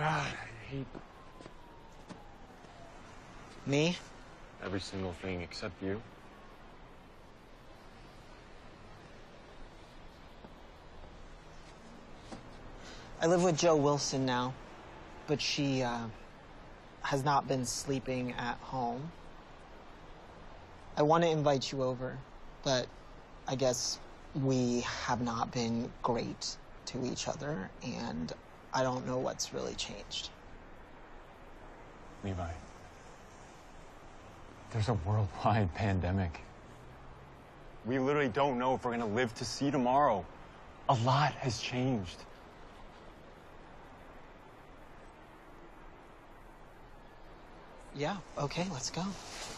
God, I hate Me? every single thing except you. I live with Jo Wilson now, but she has not been sleeping at home. I want to invite you over, but I guess we have not been great to each other, and I don't know what's really changed. Levi, there's a worldwide pandemic. We literally don't know if we're gonna live to see tomorrow. A lot has changed. Yeah, okay, let's go.